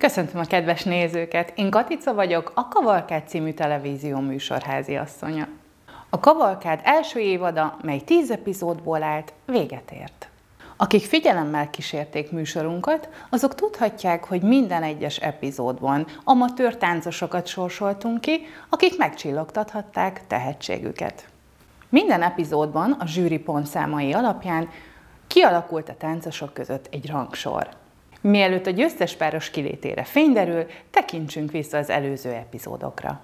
Köszöntöm a kedves nézőket! Én Katica vagyok, a Kavalkád című televízió műsorházi asszonya. A Kavalkád első évada, mely 10 epizódból állt, véget ért. Akik figyelemmel kísérték műsorunkat, azok tudhatják, hogy minden egyes epizódban amatőr táncosokat sorsoltunk ki, akik megcsillogtathatták tehetségüket. Minden epizódban a zsűri pontszámai alapján kialakult a táncosok között egy rangsor. Mielőtt a győztes páros kilétére fény derül, tekintsünk vissza az előző epizódokra.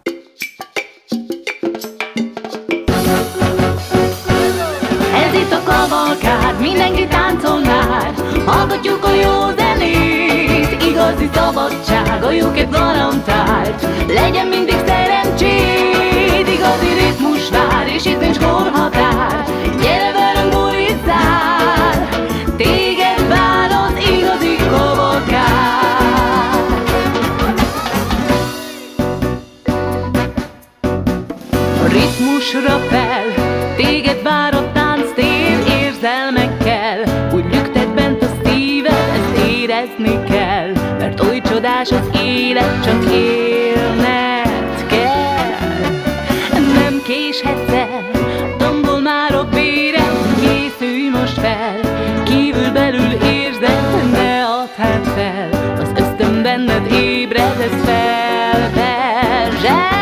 Ez itt a Kavalkád, mindenki táncol már, hallgatjuk a jó zenét, igazi szabadság, a jóket garantált, legyen mindig szerencséd, igazi ritmus vár, és itt nincs korhatár, gyere velünk bulizzál, téged vár az igazi Kavalkád. A ritmusra fel, téged vár a tánctér érzelmekkel, úgy lüktet bent a szíved, ezt érezni kell, mert oly csodás az élet, csak élned kell. Nem késhetsz el, tombol már a béred, készülj most fel, kívül-belül érzed, ne add hát fel, az ösztön benned ébred, ez felverzsel.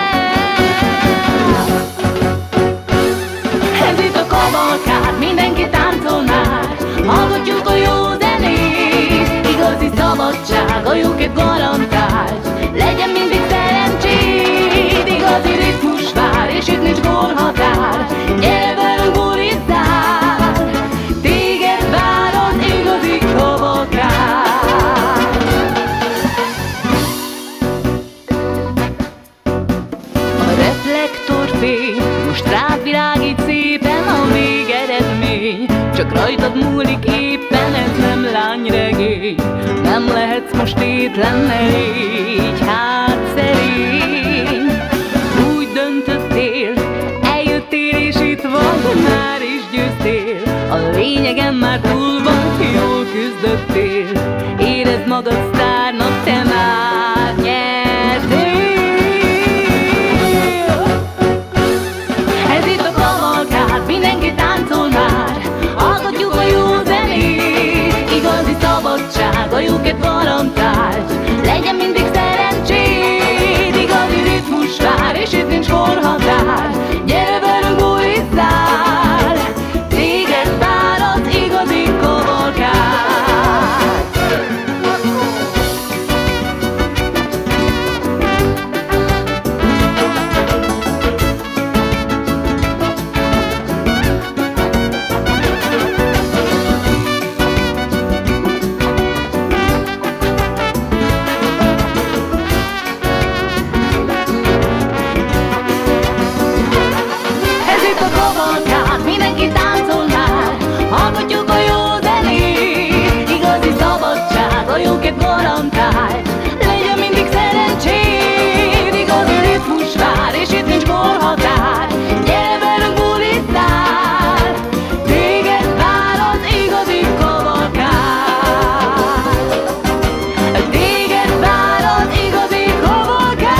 Ez itt a Kavalkád, mindenki táncol már, hallgatjuk a jó zenét, igazi szabadság, a jóket garantált, legyen mindig szerencséd, igazi ritmus vár, és itt nincs korhatár, gyere velünk bulizzál, téged vár az igazi Kavalkád. A reflektorfény most rád világít szépen, a végeredmény csak rajtad múlik éppen, ez nem lányregény, nem lehetsz most tétlen, ne légy hát szerény. Úgy döntöttél, eljöttél és itt vagy, már is győztél, a lényegen már túl van, jól küzdöttél, érezd magad sztárnak, te már nyertél. Ez itt a Kavalkád, mindenki táncol már, hallgatjuk a jó zenét, igazi szabadság, a jóket garantált, legyen mindig szerencséd, igazi ritmus vár, és itt nincs korhatár, gyere velünk bulizzál, téged vár az igazi Kavalkád. Ez itt a Kavalkád, mindenki táncol már, hallgatjuk a jó zenét, igazi szabadság, a jóket garantált, legyen mindig szerencséd, igazi ritmus vár, és itt nincs korhatár, gyere velünk bulizzál, téged vár az igazi Kavalkád, téged vár az igazi Kavalkád.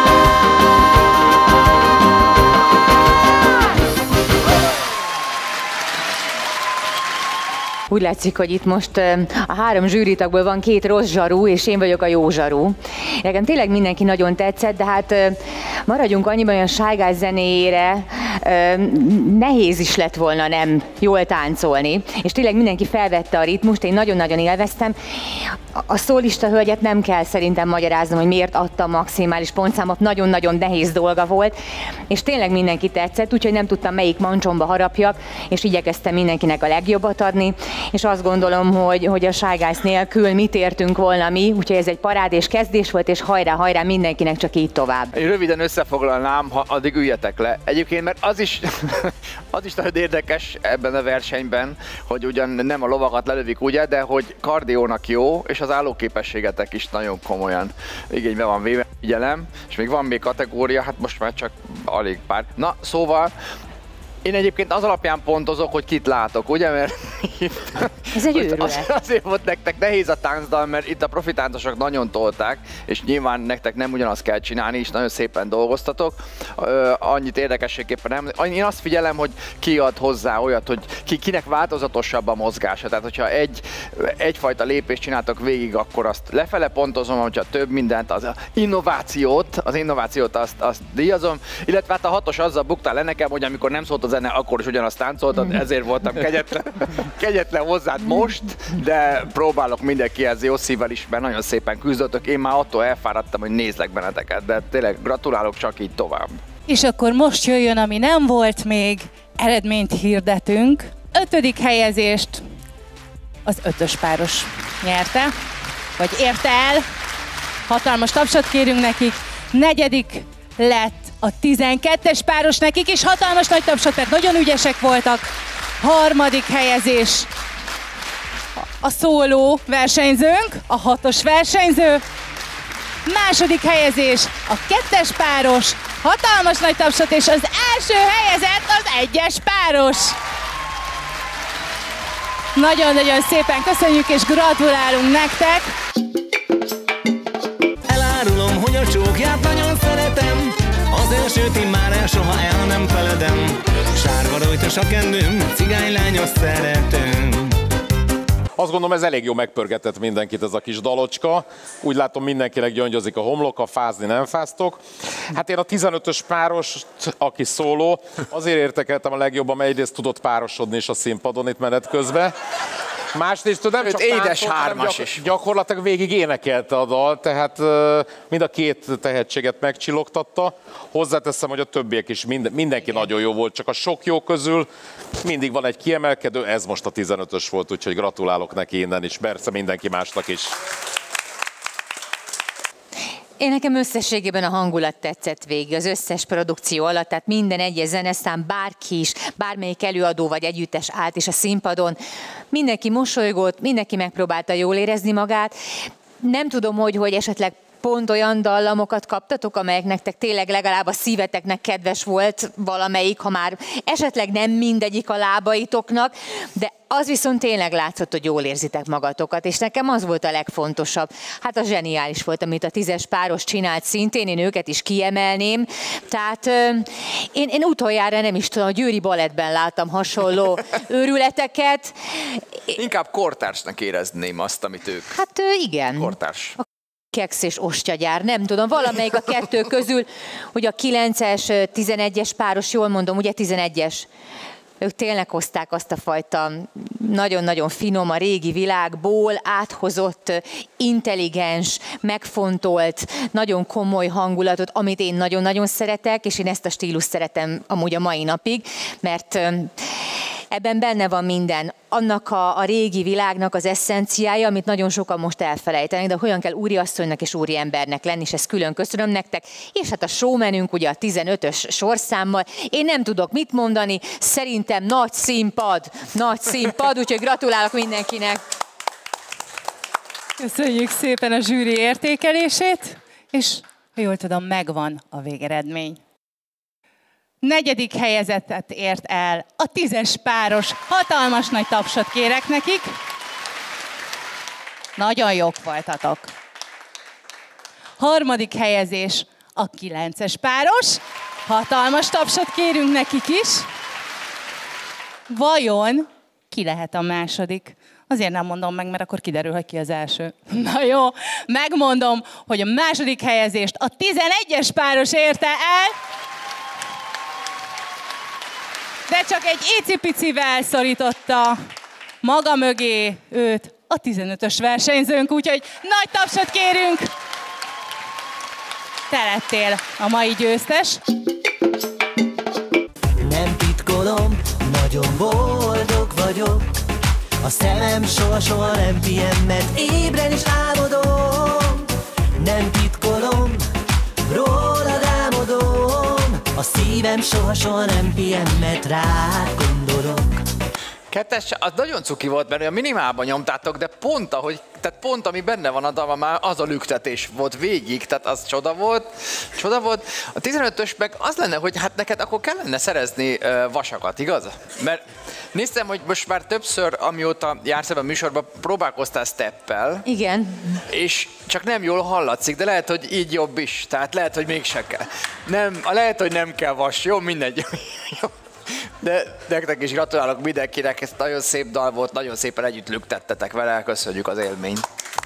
Úgy látszik, hogy itt most a 3 zsűritagból van 2 rossz zsarú, és én vagyok a jó zsarú. Nekem tényleg mindenki nagyon tetszett, de hát maradjunk annyiban, hogy a Shy Guys zenéjére nehéz is lett volna nem jól táncolni, és tényleg mindenki felvette a ritmust, én nagyon-nagyon élveztem. A szólista hölgyet nem kell szerintem magyaráznom, hogy miért adta a maximális pontszámot, nagyon-nagyon nehéz dolga volt, és tényleg mindenki tetszett, úgyhogy nem tudtam melyik mancsomba harapjak, és igyekeztem mindenkinek a legjobbat adni, és azt gondolom, hogy a Shy Guys nélkül mit értünk volna mi, úgyhogy ez egy parádés kezdés volt, és hajrá, mindenkinek csak így tovább. Én röviden összefoglalnám, ha addig üljetek le. Egyébként, mert az is nagyon érdekes ebben a versenyben, hogy ugyan nem a lovakat lelövik, ugye, de hogy kardiónak jó, és az állóképességetek is nagyon komolyan igénybe van véve, figyelem, és még van még kategória, hát most már csak alig pár. Na, szóval Én egyébként az alapján pontozok, hogy kit látok, ugye? Mert ez egy őrület. Azért volt nektek nehéz a táncdal, mert itt a profi táncosok nagyon tolták, és nyilván nektek nem ugyanazt kell csinálni, és nagyon szépen dolgoztatok. Annyit érdekességképpen nem. Én azt figyelem, hogy ki ad hozzá olyat, hogy kinek változatosabb a mozgása. Tehát, hogyha egyfajta lépést csináltok végig, akkor azt lefele pontozom, hogyha több mindent, az innovációt azt díjazom. Illetve hát a 6-os azzal buktál le nekem, hogy amikor nem szólt a zene, akkor is ugyanazt táncoltad, ezért voltam kegyetlen hozzád most, de próbálok mindenkihez jó szívvel is, mert nagyon szépen küzdöttök. Én már attól elfáradtam, hogy nézlek benneteket, de tényleg gratulálok, csak így tovább. És akkor most jöjjön, ami nem volt még, eredményt hirdetünk. 5. helyezést az 5-ös páros nyerte, vagy érte el. Hatalmas tapsot kérünk nekik. 4. lett a 12-es páros nekik, és hatalmas nagy tapsot, mert nagyon ügyesek voltak. 3. helyezés a szóló versenyzőnk, a 6-os versenyző. 2. helyezés a 2-es páros, hatalmas nagy tapsot, és az első helyezett az 1-es páros. Nagyon-nagyon szépen köszönjük, és gratulálunk nektek! Elárulom, hogy a csókját nagyon szeretem, az elsőt én már soha el nem feledem. Sárga rojtos a kendőm, cigánylányos szeretőm. Azt gondolom, ez elég jó megpörgetett mindenkit ez a kis dalocska. Úgy látom, mindenkinek gyöngyozik a homloka, fázni nem fáztok. Hát én a 15-ös párost, aki szóló, azért értekeltem a legjobban, mert egyrészt tudott párosodni is a színpadon itt menet közben. Másrészt nem csak édes hármas is. Gyakorlatilag végig énekelte a dal, tehát mind a két tehetséget megcsillogtatta. Hozzáteszem, hogy a többiek is, mindenki nagyon jó volt, csak a sok jó közül mindig van egy kiemelkedő, ez most a 15-ös volt, úgyhogy gratulálok neki innen is, persze mindenki másnak is. Én nekem összességében a hangulat tetszett végig, az összes produkció alatt, tehát minden egyes zeneszám, bárki is, bármelyik előadó vagy együttes állt is a színpadon, mindenki mosolygott, mindenki megpróbálta jól érezni magát. Nem tudom, hogy esetleg pont olyan dallamokat kaptatok, amelyek nektek tényleg legalább a szíveteknek kedves volt valamelyik, ha már esetleg nem mindegyik a lábaitoknak, de az viszont tényleg látszott, hogy jól érzitek magatokat, és nekem az volt a legfontosabb. Hát a zseniális volt, amit a 10-es páros csinált szintén, én őket is kiemelném. Tehát én utoljára nem is tudom, a Győri Balettben láttam hasonló őrületeket. Inkább kortársnak érezném azt, amit ők. Hát igen. Kortárs. Keksz és ostyagyár, nem tudom, valamelyik a kettő közül, hogy a 9-es, 11-es páros, jól mondom, ugye 11-es, ők tényleg hozták azt a fajta nagyon-nagyon finom, a régi világból áthozott, intelligens, megfontolt, nagyon komoly hangulatot, amit én nagyon-nagyon szeretek, és én ezt a stílust szeretem amúgy a mai napig, mert ebben benne van minden. Annak a régi világnak az eszenciája, amit nagyon sokan most elfelejtenek, de hogyan kell úriasszonynak és úriembernek lenni, és ezt külön köszönöm nektek. És hát a showmanünk ugye a 15-ös sorszámmal. Én nem tudok mit mondani, szerintem nagy színpad, úgyhogy gratulálok mindenkinek. Köszönjük szépen a zsűri értékelését, és ha jól tudom, megvan a végeredmény. 4. helyezettet ért el a 10-es páros. Hatalmas nagy tapsot kérek nekik. Nagyon jók voltatok. 3. helyezés a 9-es páros. Hatalmas tapsot kérünk nekik is. Vajon ki lehet a második? Azért nem mondom meg, mert akkor kiderül, hogy ki az első. Na jó, megmondom, hogy a második helyezést a 11-es páros érte el, de csak egy icipicivel szorította maga mögé őt a 15-ös versenyzőnk, úgyhogy nagy tapsot kérünk! Te lettél a mai győztes. Nem titkolom, nagyon boldog vagyok. A szemem soha nem pihen, mert ébren is álmodom. Nem titkolom, rólad álmodom. A szívem soha nem pihen, mert rád gondolok. Kettes, az nagyon cuki volt, mert olyan minimálban nyomtátok, de pont ami benne van a dalban, már az a lüktetés volt végig, tehát az csoda volt. A 15-ös meg az lenne, hogy hát neked akkor kellene szerezni vasakat, igaz? Mert néztem, hogy most már többször, amióta jársz ebben a műsorban, próbálkoztál steppel. Igen. És csak nem jól hallatszik, de lehet, hogy így jobb is, tehát lehet, hogy mégse kell. Lehet, hogy nem kell vas, jó, mindegy. De nektek is gratulálok mindenkinek, ez nagyon szép dal volt, nagyon szépen együtt lüktettetek vele, köszönjük az élményt.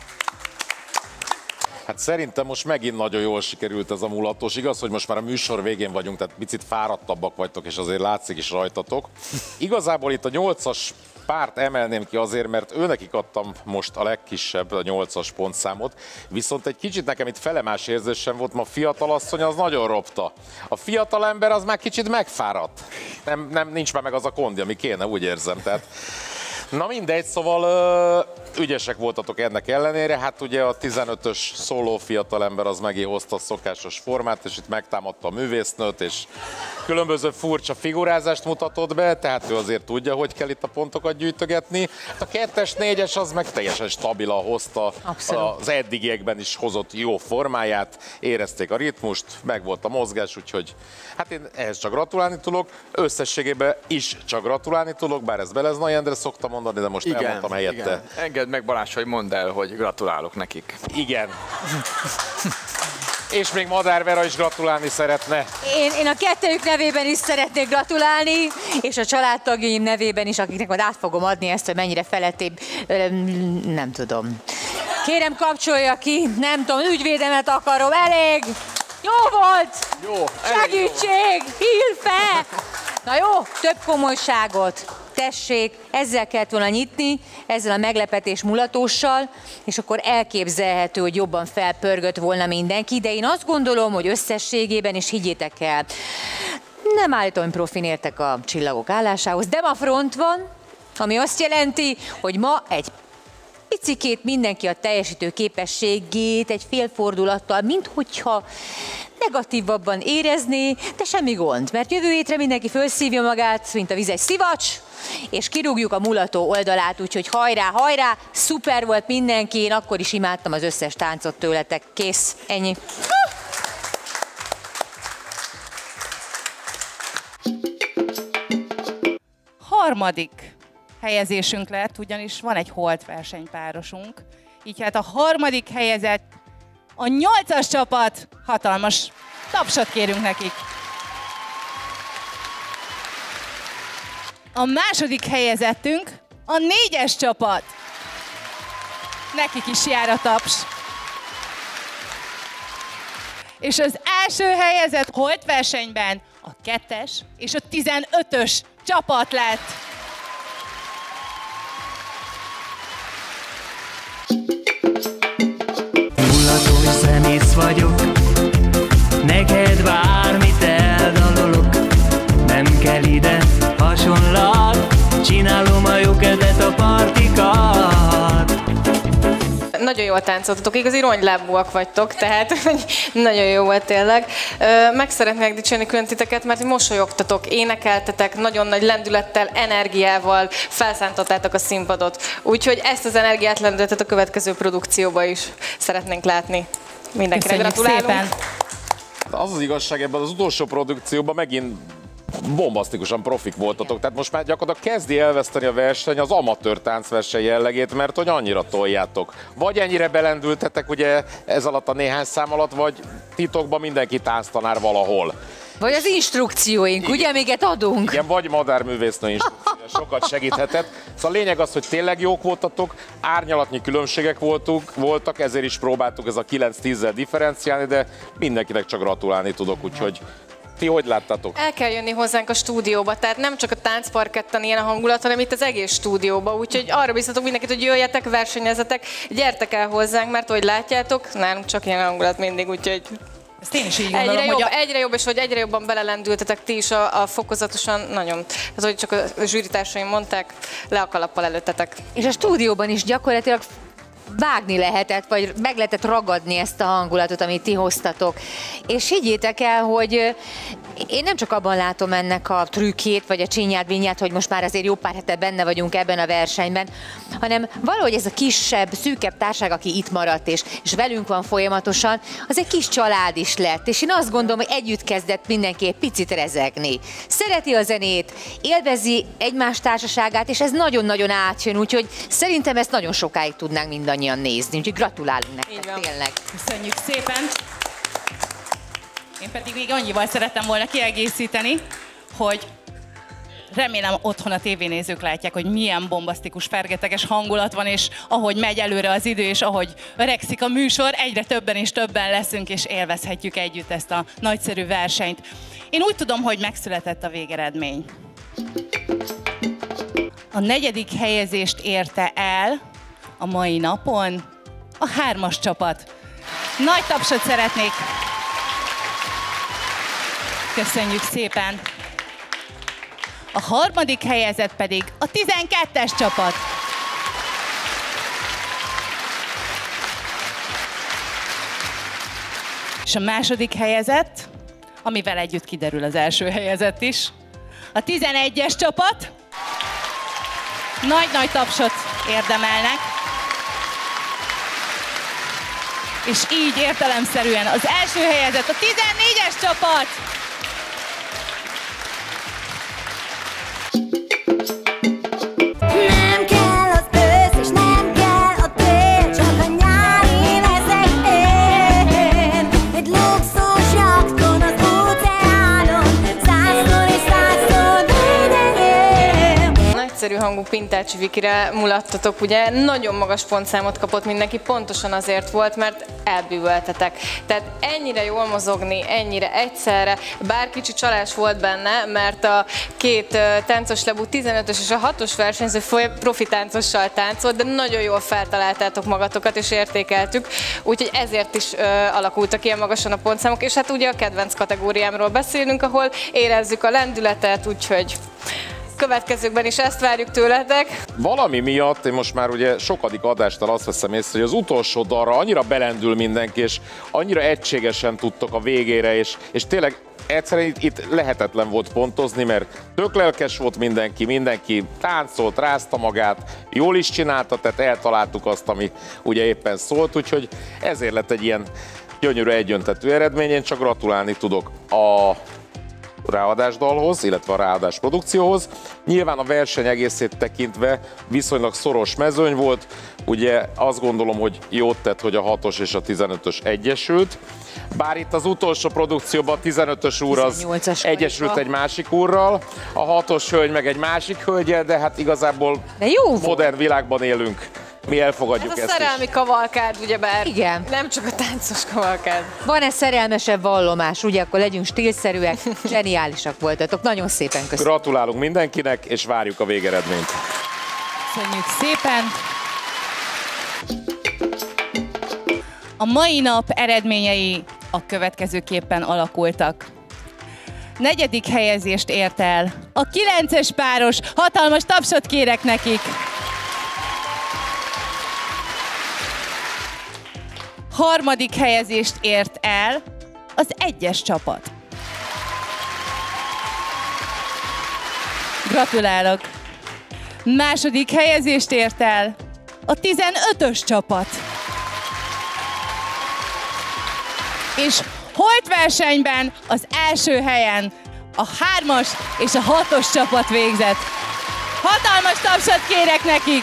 Hát szerintem most megint nagyon jól sikerült ez a mulatos. Igaz, hogy most már a műsor végén vagyunk, tehát picit fáradtabbak vagytok, és azért látszik is rajtatok. Igazából itt a 8-as párt emelném ki azért, mert őnekik adtam most a legkisebb, a 8-as pontszámot, viszont egy kicsit nekem itt felemás érzésem volt, ma a fiatalasszony az nagyon ropta. A fiatal ember az már kicsit megfáradt. Nincs már meg az a kondi, ami kéne, úgy érzem. Tehát na mindegy, szóval ügyesek voltatok ennek ellenére, hát ugye a 15-ös szóló fiatalember az megihozta a szokásos formát, és itt megtámadta a művésznőt, és különböző furcsa figurázást mutatott be, tehát ő azért tudja, hogy kell itt a pontokat gyűjtögetni. A 2-es, 4-es az meg teljesen stabilan hozta, az eddigiekben is hozott jó formáját, érezték a ritmust, meg volt a mozgás, úgyhogy hát én ehhez csak gratulálni tudok, összességében is csak gratulálni tudok, bár ezt Beleznai Endre szokta mondani, de most elmondtam helyette. Igen. Engedd meg, Balázs, hogy mondd el, hogy gratulálok nekik. Igen. És még Madár Vera is gratulálni szeretne. Én a kettőjük nevében is szeretnék gratulálni, és a családtagjaim nevében is, akiknek majd át fogom adni ezt, hogy mennyire felettébb, nem tudom. Kérem, kapcsolja ki, nem tudom, ügyvédemet akarom, elég! Jó volt! Jó, segítség! Hilfe! Na jó, több komolyságot. Tessék, ezzel kellett volna nyitni, ezzel a meglepetés mulatóssal, és akkor elképzelhető, hogy jobban felpörgött volna mindenki, de én azt gondolom, hogy összességében, és higgyétek el, nem állítom, profin értek a csillagok állásához, de ma front van, ami azt jelenti, hogy ma egy picikét mindenki a teljesítő képességét egy fél fordulattal, minthogyha negatívabban érezné, de semmi gond, mert jövő hétre mindenki fölszívja magát, mint a vizes szivacs, és kirúgjuk a mulató oldalát, úgyhogy hajrá, hajrá, szuper volt mindenki, én akkor is imádtam az összes táncot tőletek, kész, ennyi. Harmadik helyezésünk lett, ugyanis van egy holt versenypárosunk, így hát a harmadik helyezett a 8-as csapat, hatalmas tapsot kérünk nekik. A második helyezettünk a 4-es csapat. Nekik is jár a taps. És az első helyezett holt versenyben a 2-es és a 15-ös csapat lett. Mulatos zenész vagyok, neked bármit eldalolok. Nem kell ide hasonlat, csinálom a jó kedvet, a partikat. Nagyon jól táncoltatok, igazi rongylábúak vagytok, tehát nagyon jó volt tényleg. Meg szeretnék dicsérni külön titeket, mert mosolyogtatok, énekeltetek, nagyon nagy lendülettel, energiával felszántattátok a színpadot. Úgyhogy ezt az energiát lendületet a következő produkcióba is szeretnénk látni. Mindenkinek gratulálunk. Szépen. Az az igazság, ebben az utolsó produkcióban megint bombasztikusan profik voltatok, tehát most már gyakorlatilag kezdi elveszteni a verseny az amatőr táncverseny jellegét, mert hogy annyira toljátok. Vagy ennyire belendültetek ugye ez alatt a néhány szám alatt, vagy titokban mindenki tánctanár valahol. Vagy az instrukcióink, igen. Ugye, amiket adunk? Igen, vagy madárművésznő instrukciója, sokat segíthetett. Szóval a lényeg az, hogy tényleg jók voltatok, árnyalatnyi különbségek voltak, ezért is próbáltuk ez a 9-10-zel differenciálni, de mindenkinek csak gratulálni tudok, úgyhogy ti hogy láttátok? El kell jönni hozzánk a stúdióba, tehát nem csak a táncparketten ilyen a hangulat, hanem itt az egész stúdióba, úgyhogy arra biztatok mindenkit, hogy jöjjetek, versenyezetek, gyertek el hozzánk, mert hogy látjátok, nálunk csak ilyen hangulat mindig, úgyhogy ezt én is így gondolom, egyre jobb, és hogy egyre jobban belelendültetek ti is a fokozatosan, nagyon. Ez, hogy csak a zsűritársaim mondták, le a kalappal előttetek. És a stúdióban is gyakorlatilag vágni lehetett, vagy meg lehetett ragadni ezt a hangulatot, amit ti hoztatok. És higgyétek el, hogy Én nem csak abban látom ennek a trükkjét, vagy a csinyát-binyát, hogy most már azért jó pár hete benne vagyunk ebben a versenyben, hanem valahogy ez a kisebb, szűkebb társaság, aki itt maradt, és velünk van folyamatosan, az egy kis család is lett, és én azt gondolom, hogy együtt kezdett mindenki egy picit rezegni. Szereti a zenét, élvezi egymás társaságát, és ez nagyon-nagyon átjön, úgyhogy szerintem ezt nagyon sokáig tudnánk mindannyian nézni, úgyhogy gratulálunk nektek, tényleg. Köszönjük szépen! Én pedig még annyival szerettem volna kiegészíteni, hogy remélem otthon a tévénézők látják, hogy milyen bombasztikus, fergeteges hangulat van, és ahogy megy előre az idő, és ahogy öregszik a műsor, egyre többen és többen leszünk, és élvezhetjük együtt ezt a nagyszerű versenyt. Én úgy tudom, hogy megszületett a végeredmény. A 4. helyezést érte el a mai napon a 3-as csapat. Nagy tapsot szeretnék. Köszönjük szépen. A 3. helyezett pedig a 12-es csapat. És a 2. helyezett, amivel együtt kiderül az 1. helyezett is, a 11-es csapat. Nagy-nagy tapsot érdemelnek. És így értelemszerűen az 1. helyezett, a 14-es csapat. Nem kell az ősz, és nem kell a tél, csak a nyári leszek én. Egy luxus jakton az óceánon, 100-szor és 100-szor védején. Nagyszerű hangú Pintácsi Vikire mulattatok, ugye nagyon magas pontszámot kapott mindenki, pontosan azért volt, mert elbűvöltetek. Tehát ennyire jól mozogni, ennyire egyszerre, bár kicsi csalás volt benne, mert a 2 táncos lebú 15-ös és a 6-os versenyző profi táncossal táncolt, de nagyon jól feltaláltátok magatokat és értékeltük, úgyhogy ezért is alakultak ilyen magasan a pontszámok, és hát ugye a kedvenc kategóriámról beszélünk, ahol érezzük a lendületet, úgyhogy következőkben is ezt várjuk tőletek. Valami miatt, én most már ugye sokadik adástal azt veszem észre, hogy az utolsó dalra annyira belendül mindenki, és annyira egységesen tudtok a végére, és tényleg egyszerűen itt lehetetlen volt pontozni, mert tök lelkes volt mindenki táncolt, rázta magát, jól is csinálta, tehát eltaláltuk azt, ami ugye éppen szólt, úgyhogy ezért lett egy ilyen gyönyörű egyöntetű eredmény, én csak gratulálni tudok a ráadásdalhoz, illetve a ráadás produkcióhoz. Nyilván a verseny egészét tekintve viszonylag szoros mezőny volt, ugye azt gondolom, hogy jót tett, hogy a 6-os és a 15-ös egyesült. Bár itt az utolsó produkcióban a 15-ös úr az egyesült egy másik úrral, a 6-os hölgy meg egy másik hölgyel, de hát igazából modern világban élünk. Mi elfogadjuk ezt is. Ez a szerelmi kavalkád, ugyebár. Igen. Nem csak a táncos kavalkád. Van-e szerelmesebb vallomás, ugye akkor legyünk stílszerűek, zseniálisak voltatok. Nagyon szépen köszönöm. Gratulálunk mindenkinek, és várjuk a végeredményt. Köszönjük szépen! A mai nap eredményei a következőképpen alakultak. 4. helyezést ért el a 9-es páros, hatalmas tapsot kérek nekik! 3. helyezést ért el az 1-es csapat. Gratulálok! 2. helyezést ért el a 15-ös csapat. És holt versenyben az 1. helyen a 3-as és a 6-os csapat végzett. Hatalmas tapsot kérek nekik!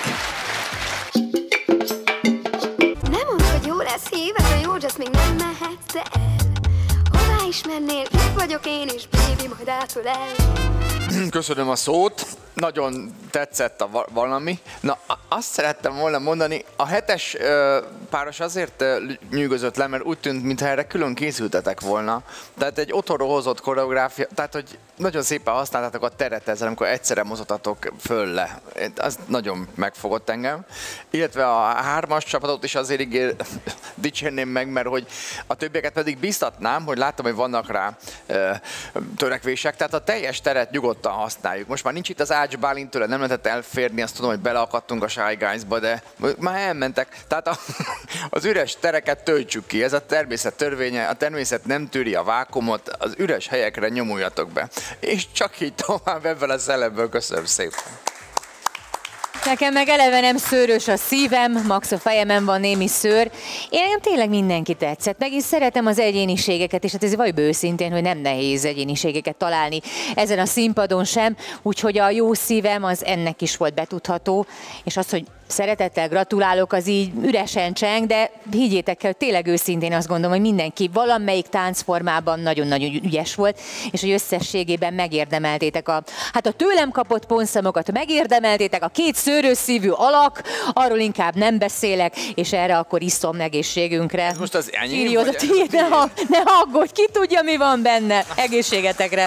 Nem mondd, hogy jó lesz híved, a jó jazz még nem mehetsz el. Hová is mennél, itt vagyok én is, baby, majd átölel. Köszönöm a szót, nagyon tetszett a valami. Na, azt szerettem volna mondani, a 7-es páros azért nyűgözött le, mert úgy tűnt, mintha erre külön készültetek volna. Tehát egy otthonról hozott koreográfia, tehát hogy nagyon szépen használtátok a teret ezzel, amikor egyszerre mozottatok föl le. Az nagyon megfogott engem. Illetve a 3-as csapatot is azért dicsérném meg, mert hogy a többieket pedig biztatnám, hogy láttam, hogy vannak rá törekvések, tehát a teljes teret nyugodtan használjuk. Most már nincs itt az Ács Bálint, tőle nem lehetett elférni, azt tudom, hogy beleakadtunk a Shy Guys-ba, de már elmentek. Tehát az üres tereket töltsük ki, ez a természet törvénye, a természet nem tűri a vákumot, az üres helyekre nyomuljatok be. És csak így tovább ebből a szellemből. Köszönöm szépen. Nekem meg eleve nem szőrös a szívem, max a fejemen van némi szőr. Én nekem tényleg mindenki tetszett, meg én szeretem az egyéniségeket, és hát ez valljuk őszintén, hogy nem nehéz egyéniségeket találni ezen a színpadon sem, úgyhogy a jó szívem az ennek is volt betudható, és az, hogy szeretettel gratulálok, az így üresen cseng, de higgyétek el, tényleg őszintén azt gondolom, hogy mindenki valamelyik táncformában nagyon-nagyon ügyes volt, és hogy összességében megérdemeltétek a tőlem kapott pontszámokat, megérdemeltétek a két szőrös szívű alak, arról inkább nem beszélek, és erre akkor iszom egészségünkre. Ez most az enyém? Siri, oda tiéd, ne aggódj, ki tudja, mi van benne. Egészségetekre!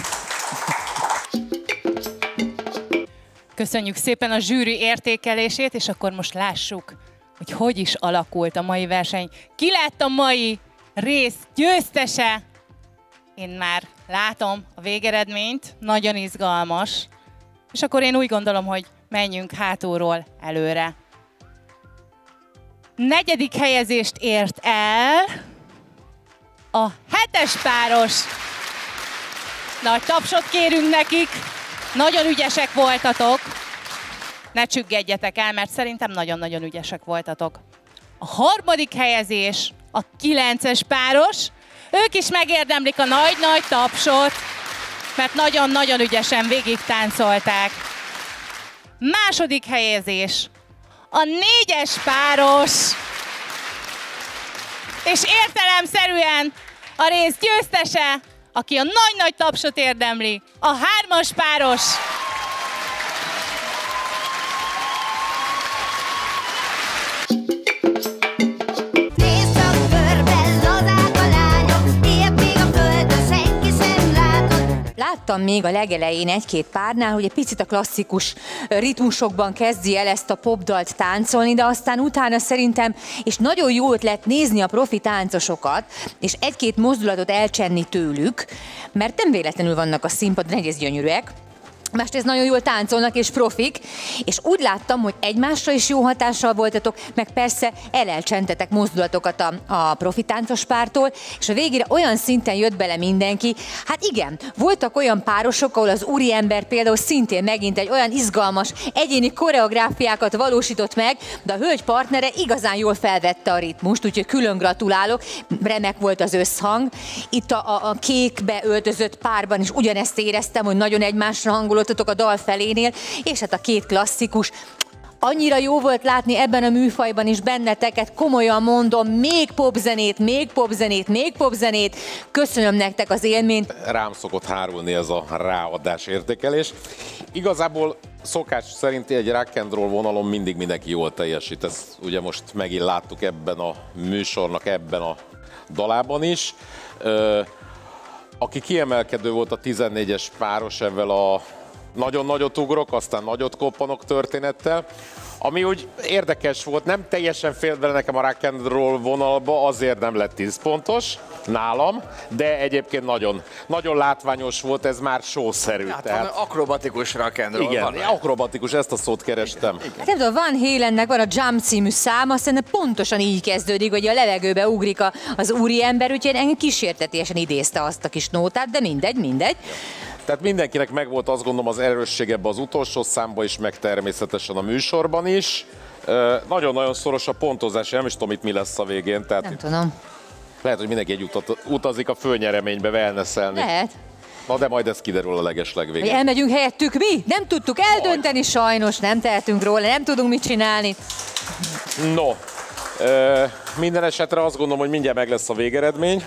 Köszönjük szépen a zsűri értékelését, és akkor most lássuk, hogy is alakult a mai verseny. Ki lett a mai rész győztese? Én már látom a végeredményt, nagyon izgalmas. És akkor én úgy gondolom, hogy menjünk hátulról előre. 4. helyezést ért el a 7-es páros. Nagy tapsot kérünk nekik. Nagyon ügyesek voltatok. Ne csüggedjetek el, mert szerintem nagyon-nagyon ügyesek voltatok. A 3. helyezés a 9-es páros. Ők is megérdemlik a nagy-nagy tapsot, mert nagyon-nagyon ügyesen végig táncolták. 2. helyezés a 4-es páros. És értelemszerűen a rész győztese, aki a nagy-nagy tapsot érdemli, a 3-as páros. Nézd csak körbe, lazák a lányok, ilyet még a földön senki sem látott. Láttam még a legelején egy-két párnál, hogy egy picit a klasszikus ritmusokban kezdi el ezt a popdalt táncolni, de aztán utána szerintem, és nagyon jó ötlet nézni a profi táncosokat, és egy-két mozdulatot elcsenni tőlük, mert nem véletlenül vannak a színpadon, egész gyönyörűek. Másrészt nagyon jól táncolnak és profik, és úgy láttam, hogy egymásra is jó hatással voltatok, meg persze elcsentetek mozdulatokat a profi táncos pártól, és a végére olyan szinten jött bele mindenki. Hát igen, voltak olyan párosok, ahol az úriember például szintén megint egy olyan izgalmas egyéni koreográfiákat valósított meg, de a hölgy partnere igazán jól felvette a ritmust, úgyhogy külön gratulálok, remek volt az összhang. Itt a kékbe öltözött párban is ugyanezt éreztem, hogy nagyon egymásra hangolódtatok a dal felénél, és hát a két klasszikus. Annyira jó volt látni ebben a műfajban is benneteket, komolyan mondom, még popzenét, még popzenét, még popzenét. Köszönöm nektek az élményt. Rám szokott hárulni ez a ráadás értékelés. Igazából szokás szerint egy rock and roll vonalon mindig mindenki jól teljesít. Ezt ugye most megint láttuk ebben a műsornak, ebben a dalában is. Aki kiemelkedő volt a 14-es páros, ezzel a nagyon nagyot ugrok, aztán nagyot koppanok történettel. Ami úgy érdekes volt, nem teljesen félt bele nekem a rock and roll vonalba, azért nem lett 10 pontos nálam, de egyébként nagyon, nagyon látványos volt, ez már show-szerű. Hát tehát... akrobatikus rock and roll. Igen, akrobatikus, ezt a szót kerestem. Hát nem tudom, Van Halennek van a Jump című száma, szerintem pontosan így kezdődik, hogy a levegőbe ugrik az úriember, úgyhogy engem kísértetiesen idézte azt a kis nótát, de mindegy. Tehát mindenkinek megvolt, azt gondolom, az erősség ebbe az utolsó számba is, meg természetesen a műsorban is. Nagyon-nagyon szoros a pontozás, nem is tudom, itt mi lesz a végén. Tehát nem tudom. Lehet, hogy mindenki utazik a fölnyereménybe wellnesselni. Lehet. Na de majd ez kiderül a legeslegvégén. Hogy elmegyünk helyettük mi? Nem tudtuk eldönteni sajnos, nem tehetünk róla, nem tudunk mit csinálni. No, minden esetre azt gondolom, hogy mindjárt meg lesz a végeredmény.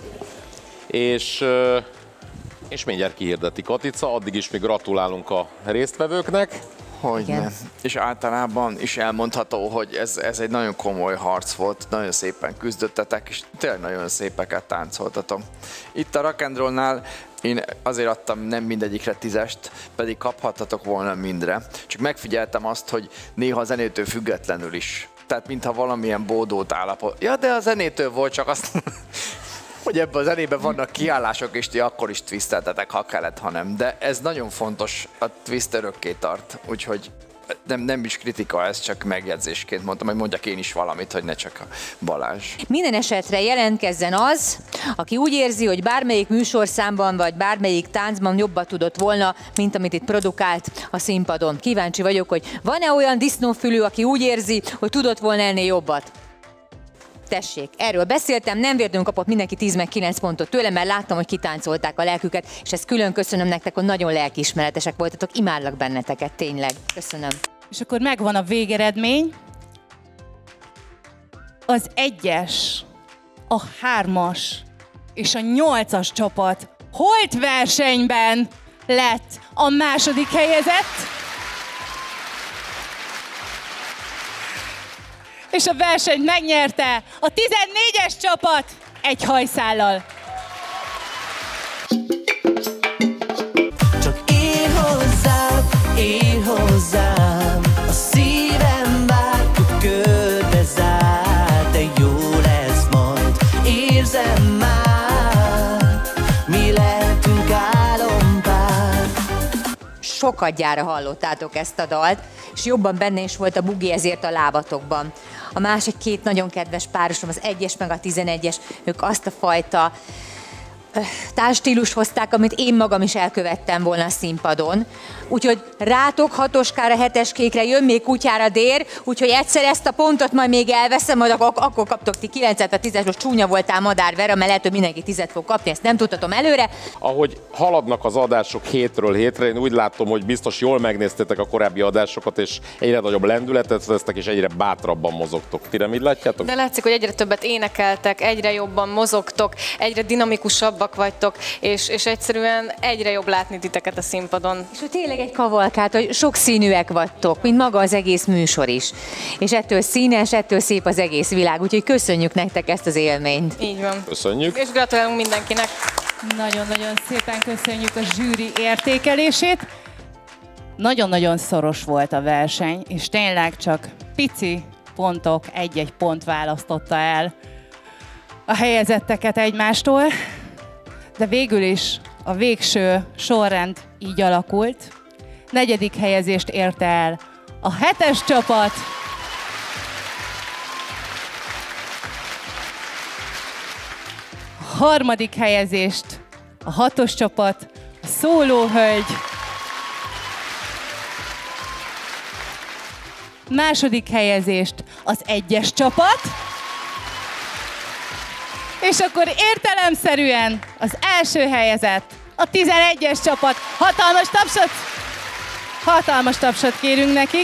És mindjárt kihirdeti Katica, addig is még gratulálunk a résztvevőknek. Hogyne. És általában is elmondható, hogy ez egy nagyon komoly harc volt, nagyon szépen küzdöttetek, és tényleg nagyon szépeket táncoltatok. Itt a Rock and Rollnál én azért adtam nem mindegyikre 10-est, pedig kaphattatok volna mindre. Csak megfigyeltem azt, hogy néha a zenétől függetlenül is. Tehát mintha valamilyen bódult állapot. Ja, de a zenétől volt, csak azt... hogy ebben a zenében vannak kiállások, és ti akkor is twisteltetek, ha kellett, ha nem. De ez nagyon fontos, a twist örökké tart, úgyhogy nem is kritika ez, csak megjegyzésként mondtam, hogy mondjak én is valamit, hogy ne csak a Balázs. Minden esetre jelentkezzen az, aki úgy érzi, hogy bármelyik műsorszámban vagy bármelyik táncban jobbat tudott volna, mint amit itt produkált a színpadon. Kíváncsi vagyok, hogy van-e olyan disznófülű, aki úgy érzi, hogy tudott volna ennél jobbat? Tessék, erről beszéltem, nem véletlenül kapott mindenki 10 meg 9 pontot tőlem, mert láttam, hogy kitáncolták a lelküket, és ezt külön köszönöm nektek, hogy nagyon lelkiismeretesek voltatok, imádlak benneteket, tényleg. Köszönöm. És akkor megvan a végeredmény. Az 1-es, a 3-as és a 8-as csapat holt versenyben lett a második helyezett. És a versenyt megnyerte a 14-es csapat egy hajszállal. Csak én hozzám, a szívem vág, hogy körbe zár, de jó lesz majd, érzem már, mi lehetünk álompár. Sokadjára hallottátok ezt a dalt, és jobban benne is volt a bugi, ezért a lábatokban. A másik két nagyon kedves párosom, az 1-es meg a 11-es, ők azt a fajta táncstílus hozták, amit én magam is elkövettem volna a színpadon. Úgyhogy rátok 6-oskára, 7-es kékre, jön még kutyára dér, úgyhogy egyszer ezt a pontot majd még elveszem, majd akkor kaptok ti 9-et, a 10-es, most csúnya voltál Madár Vera, mert lehet, hogy mindenki 10-et fog kapni, ezt nem tudhatom előre. Ahogy haladnak az adások hétről hétre, én úgy látom, hogy biztos jól megnéztétek a korábbi adásokat, és egyre nagyobb lendületet vesztek, és egyre bátrabban mozogtok. Ti nem így látjátok? De látszik, hogy egyre többet énekeltek, egyre jobban mozogtok, egyre dinamikusabbak vagytok, és egyszerűen egyre jobb látni titeket a színpadon. És hogy tényleg egy kavalkát, hogy sokszínűek vagytok, mint maga az egész műsor is. És ettől színes, ettől szép az egész világ, úgyhogy köszönjük nektek ezt az élményt. Így van. Köszönjük. És gratulálunk mindenkinek. Nagyon-nagyon szépen köszönjük a zsűri értékelését. Nagyon-nagyon szoros volt a verseny, és tényleg csak pici pontok, egy-egy pont választotta el a helyezetteket egymástól, de végül is a végső sorrend így alakult. 4. helyezést érte el a 7-es csapat, a 3. helyezést a 6-os csapat, a szólóhölgy, 2. helyezést az 1-es csapat, és akkor értelemszerűen az első helyezett, a 11-es csapat. Hatalmas tapsot kérünk nekik.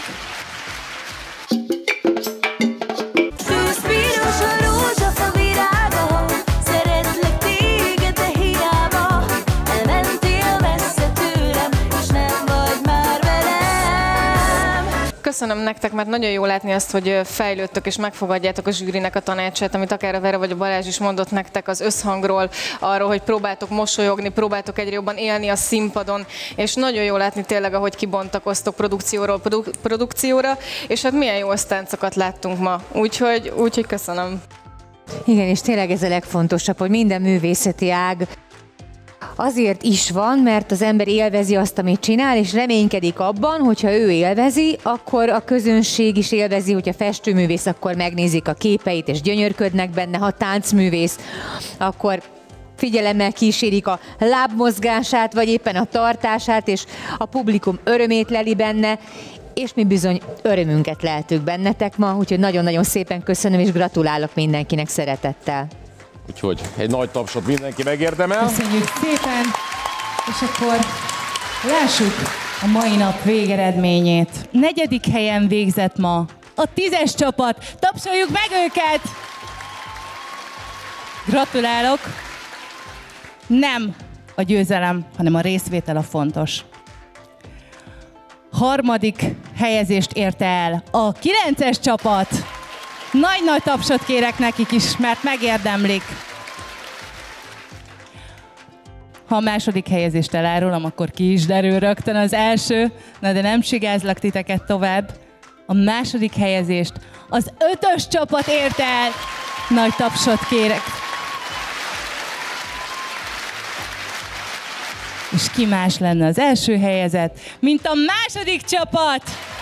Tűzpiros a rózsafa virága, szeretlek téged, de hiába. Elmentél messze tőlem, és nem vagy már velem. Köszönöm nektek, mert nagyon jó látni azt, hogy fejlődtök és megfogadjátok a zsűrinek a tanácsát, amit akár a Vera vagy a Balázs is mondott nektek az összhangról, arról, hogy próbáltok mosolyogni, próbáltok egyre jobban élni a színpadon, és nagyon jó látni tényleg, ahogy kibontakoztok produkcióról produkcióra, és hát milyen jó táncokat láttunk ma, úgyhogy köszönöm. Igen, és tényleg ez a legfontosabb, hogy minden művészeti ág azért is van, mert az ember élvezi azt, amit csinál, és reménykedik abban, hogyha ő élvezi, akkor a közönség is élvezi, hogyha festőművész, akkor megnézik a képeit, és gyönyörködnek benne, ha táncművész, akkor figyelemmel kísérik a lábmozgását, vagy éppen a tartását, és a publikum örömét leli benne, és mi bizony örömünket leltük bennetek ma, úgyhogy nagyon-nagyon szépen köszönöm, és gratulálok mindenkinek szeretettel. Úgyhogy egy nagy tapsot mindenki megérdemel. Köszönjük szépen, és akkor lássuk a mai nap végeredményét. 4. helyen végzett ma a 10-es csapat. Tapsoljuk meg őket! Gratulálok! Nem a győzelem, hanem a részvétel a fontos. 3. helyezést érte el a 9-es csapat. Nagy-nagy tapsot kérek nekik is, mert megérdemlik. Ha a 2. helyezést elárulom, akkor ki is derül rögtön az első. Na de nem csigázlak titeket tovább. A 2. helyezést az 5-ös csapat érte el. Nagy tapsot kérek. És ki más lenne az első helyezett, mint a második csapat!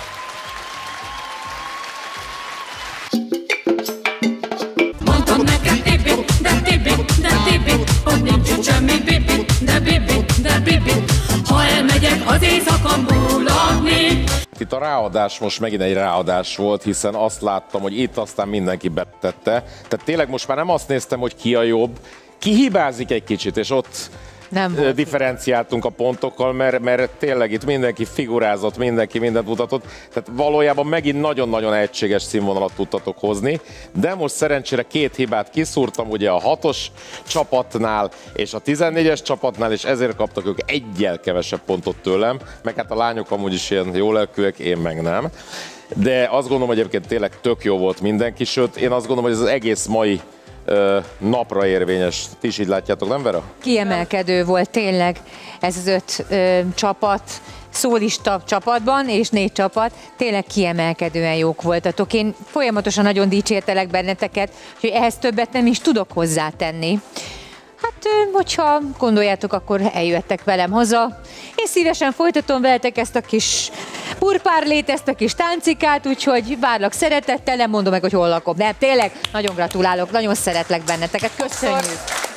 Mondtam neked Tibi, de Tibi, hogy nincs itt semmi Bibi, de Bibi, de Bibi. Ha elmegyek az éjszakon búlogni. Itt a ráadás most megint egy ráadás volt, hiszen azt láttam, hogy itt aztán mindenki betette. Tehát tényleg most már nem azt néztem, hogy ki a jobb, ki hibázik egy kicsit, és ott nem differenciáltunk a pontokkal, mert tényleg itt mindenki figurázott, mindenki mindent mutatott, tehát valójában megint nagyon-nagyon egységes színvonalat tudtatok hozni, de most szerencsére 2 hibát kiszúrtam, ugye a 6-os csapatnál és a 14-es csapatnál, és ezért kaptak ők egyel kevesebb pontot tőlem, meg hát a lányok amúgy is ilyen jólelkűek, én meg nem. De azt gondolom, hogy egyébként tényleg tök jó volt mindenki, sőt, én azt gondolom, hogy ez az egész mai napra érvényes. Ti is így látjátok, nem Vera? Kiemelkedő volt tényleg ez az 5 csapat, szólista csapatban és 4 csapat, tényleg kiemelkedően jók voltatok. Én folyamatosan nagyon dicsértelek benneteket, hogy ehhez többet nem is tudok hozzátenni. Hát, hogyha gondoljátok, akkor eljöttek velem haza. Én szívesen folytatom veletek ezt a kis purpárlét, ezt a kis táncikát, úgyhogy várlak szeretettel, nem mondom meg, hogy hol lakom. Nem, tényleg, nagyon gratulálok, nagyon szeretlek benneteket. Köszönjük!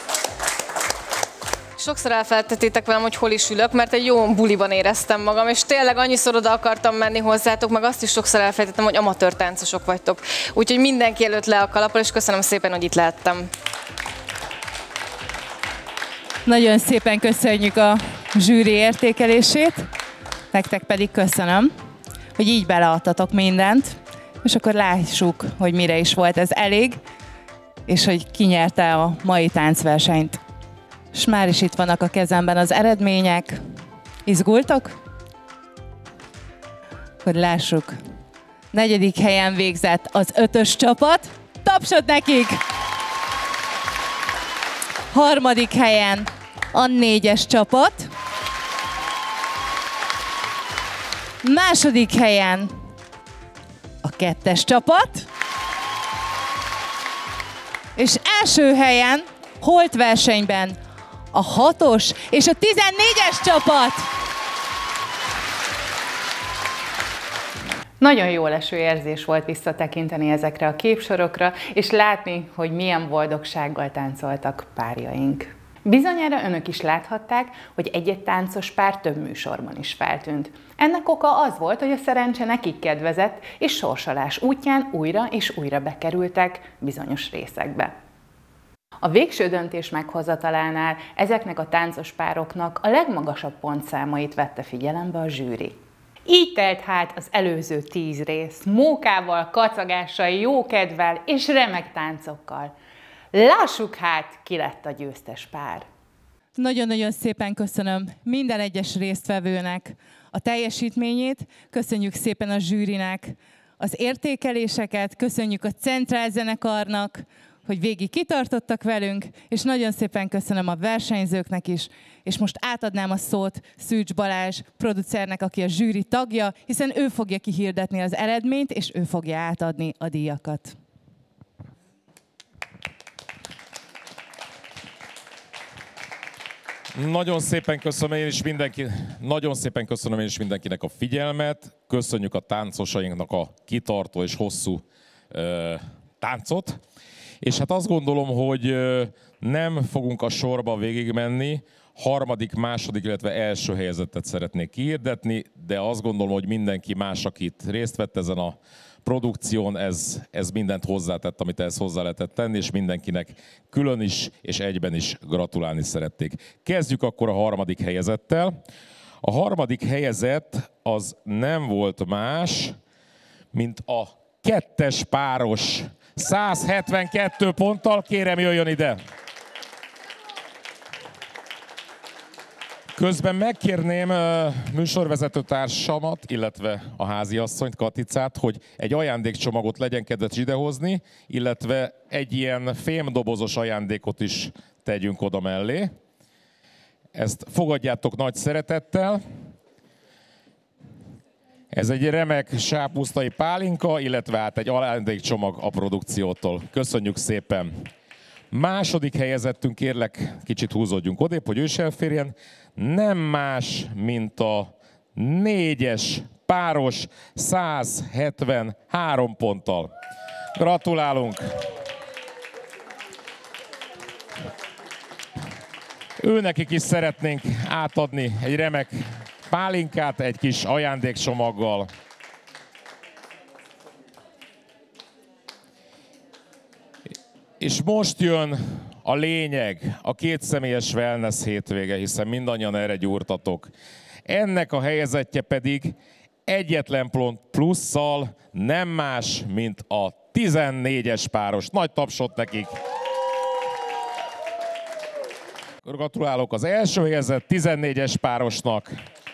Sokszor elfelejtettétek velem, hogy hol is ülök, mert egy jó buliban éreztem magam, és tényleg annyiszor oda akartam menni hozzátok, meg azt is sokszor elfelejtettem, hogy amatőr táncosok vagytok. Úgyhogy mindenki előtt le a kalappal, és köszönöm szépen, hogy itt lehettem. Nagyon szépen köszönjük a zsűri értékelését, nektek pedig köszönöm, hogy így beleadtatok mindent, és akkor lássuk, hogy mire is volt ez elég, és hogy ki nyerte a mai táncversenyt. És már is itt vannak a kezemben az eredmények. Izgultok? Akkor lássuk. 4. helyen végzett az 5-ös csapat. Tapsot nekik! 3. helyen a 4-es csapat. 2. helyen a 2-es csapat. És első helyen holt versenyben a 6-os és a 14-es csapat. Nagyon jó leső érzés volt visszatekinteni ezekre a képsorokra, és látni, hogy milyen boldogsággal táncoltak párjaink. Bizonyára önök is láthatták, hogy egy-egy táncos pár több műsorban is feltűnt. Ennek oka az volt, hogy a szerencse nekik kedvezett, és sorsolás útján újra és újra bekerültek bizonyos részekbe. A végső döntés meghozatalánál ezeknek a táncos pároknak a legmagasabb pontszámait vette figyelembe a zsűri. Így telt hát az előző 10 rész, mókával, kacagással, jókedvel és remek táncokkal. Lássuk hát, ki lett a győztes pár. Nagyon-nagyon szépen köszönöm minden egyes résztvevőnek a teljesítményét, köszönjük szépen a zsűrinek az értékeléseket, köszönjük a Centrál Zenekarnak, hogy végig kitartottak velünk, és nagyon szépen köszönöm a versenyzőknek is, és most átadnám a szót Szűcs Balázs producernek, aki a zsűri tagja, hiszen ő fogja kihirdetni az eredményt, és ő fogja átadni a díjakat. Nagyon szépen köszönöm én is mindenkinek a figyelmet, köszönjük a táncosainknak a kitartó és hosszú táncot. És hát azt gondolom, hogy nem fogunk a sorba végigmenni, 3., 2., illetve első helyezettet szeretnék kihirdetni, de azt gondolom, hogy mindenki más, akit részt vett ezen a produkción, ez mindent hozzátett, amit ehhez hozzá lehetett tenni, és mindenkinek külön is és egyben is gratulálni szerették. Kezdjük akkor a 3. helyezettel. A 3. helyezett az nem volt más, mint a 2-es páros 172 ponttal, kérem jöjjön ide! Közben megkérném műsorvezető társamat, illetve a háziasszonyt, Katicát, hogy egy ajándékcsomagot legyen kedves idehozni, illetve egy ilyen fémdobozos ajándékot is tegyünk oda mellé. Ezt fogadjátok nagy szeretettel. Ez egy remek sápusztai pálinka, illetve hát egy ajándékcsomag a produkciótól. Köszönjük szépen! Második helyezettünk, kérlek, kicsit húzódjunk odébb, hogy ő is elférjen. Nem más, mint a 4-es páros 173 ponttal. Gratulálunk! Őnekik is szeretnénk átadni egy remek pálinkát, egy kis ajándékcsomaggal. És most jön a lényeg, a kétszemélyes wellness hétvége, hiszen mindannyian erre gyúrtatok. Ennek a helyezettje pedig egyetlen pont plusszal nem más, mint a 14-es páros. Nagy tapsot nekik! Gratulálok az első helyezett 14-es párosnak.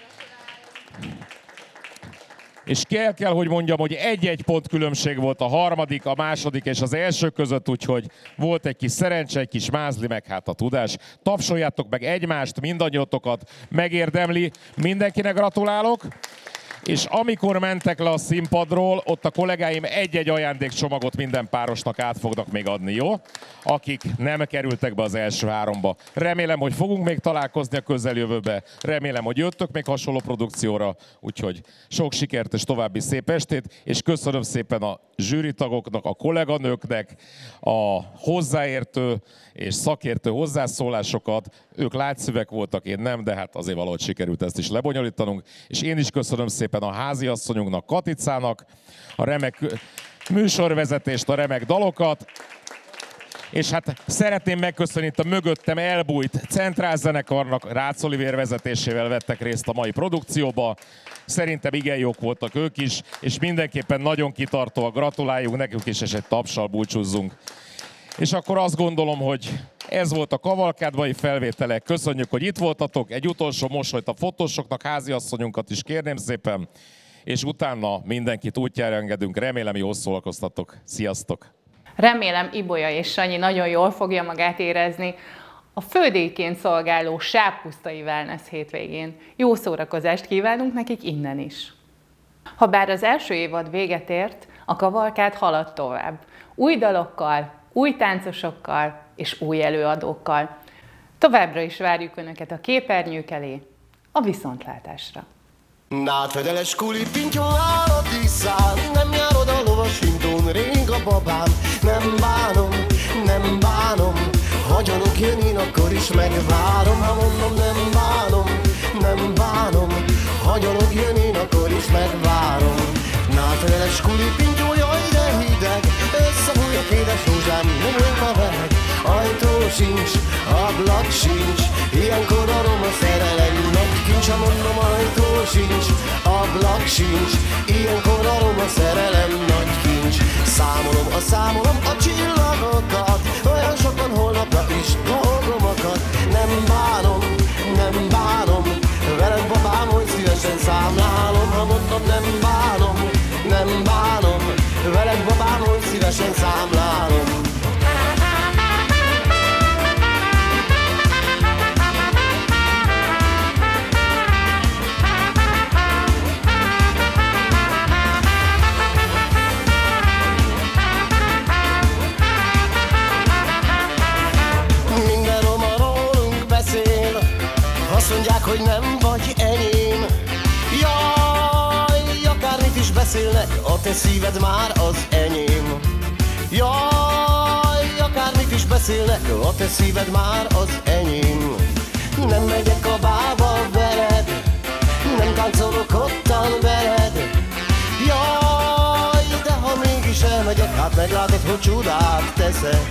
És kell, hogy mondjam, hogy egy-egy pont különbség volt a harmadik, a második és az első között, úgyhogy volt egy kis szerencse, egy kis mázli, meg hát a tudás. Tapsoljátok meg egymást, mindannyiótokat megérdemli. Mindenkinek gratulálok. És amikor mentek le a színpadról, ott a kollégáim egy-egy ajándékcsomagot minden párosnak át fognak még adni, jó? Akik nem kerültek be az első háromba. Remélem, hogy fogunk még találkozni a közeljövőbe. Remélem, hogy jöttök még hasonló produkcióra. Úgyhogy sok sikert és további szép estét, és köszönöm szépen a zsűritagoknak, a kolléganőknek a hozzáértő és szakértő hozzászólásokat. Ők látszívek voltak, én nem, de hát azért valahogy sikerült ezt is lebonyolítanunk. És én is köszönöm szépen a háziasszonyunknak, Katicának, a remek műsorvezetést, a remek dalokat. És hát szeretném megköszönni itt a mögöttem elbújt centrálzenekarnak, Rácz Olivér vezetésével vettek részt a mai produkcióba. Szerintem igen jók voltak ők is, és mindenképpen nagyon kitartóak, gratuláljunk nekünk is, és egy tapssal búcsúzzunk. És akkor azt gondolom, hogy ez volt a kavalkádbai felvételek. Köszönjük, hogy itt voltatok. Egy utolsó mosolyt a fotósoknak, háziasszonyunkat is kérném szépen, és utána mindenkit útjára engedünk. Remélem, jól szórakoztatok. Sziasztok! Remélem Ibolya és Sanyi nagyon jól fogja magát érezni a fődíjként szolgáló Sáppusztai Wellness hétvégén. Jó szórakozást kívánunk nekik innen is! Habár az első évad véget ért, a kavalkád halad tovább. Új dalokkal, új táncosokkal és új előadókkal. Továbbra is várjuk Önöket a képernyők elé, a viszontlátásra. Nátvedeles kulipintyó áll a tisztán, nem járod a lovasintón, rég a babám. Nem bánom, nem bánom, hagyonok jön, én akkor is megvárom. Ha mondom, nem bánom, nem bánom, hagyonok jön, én akkor is megvárom. Nátvedeles kulipintyó, jaj de hideg, összefújok édes rózsám, nyomjuk a veg. Ajtó sincs, ablak sincs, ilyenkor a roma szerelem nagy kincs. Ha mondom, ajtó sincs, ablak sincs, ilyenkor a roma szerelem nagy kincs. Számolom a csillagokat, olyan sokan holnapra is dolgom akad. Nem bánom, nem bánom, veled babám, hogy szívesen számlálom. Ha mondom, nem bánom, nem bánom, veled babám, hogy szívesen számlálom. Azt mondják, hogy nem vagy enyém. Jaj, akármit is beszélnek, a te szíved már az enyém. Jaj, akármit is beszélnek, a te szíved már az enyém. Nem megyek a bába veled, nem táncolok ottan veled. Jaj, de ha mégis elmegyek, hát meglátod, hogy csodát teszek.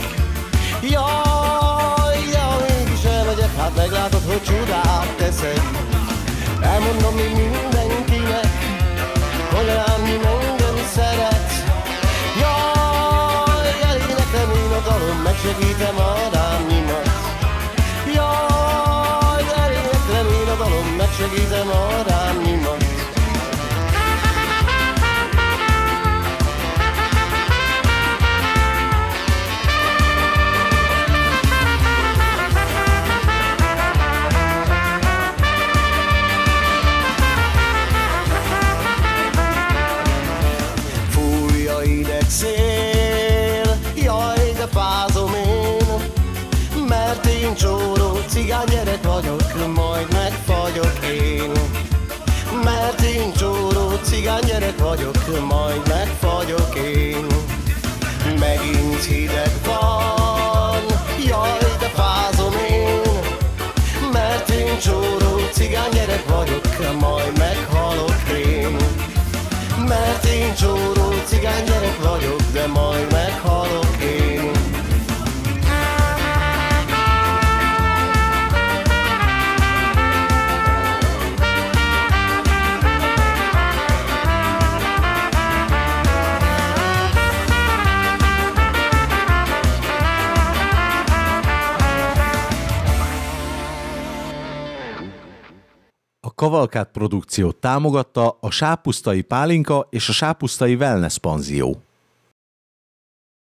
Jaj, de ha mégis elmegyek, hát meglátod, hogy csodát teszek. Elmondom még mindenkinek, hogy rám mi engem szeretsz. Jaj, eléneklem én a dalom, megsegítem a rányimat. Jaj, eléneklem én a dalom, megsegítem a rányimat. Szél, jaj, de fázom én. Kavalkád produkciót támogatta a Sápusztai Pálinka és a Sápusztai Wellness Panzió.